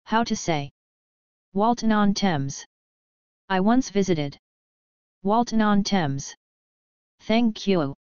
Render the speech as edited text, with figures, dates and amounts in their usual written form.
How to say Walton-on-Thames. I once visited Walton-on-Thames. Thank you.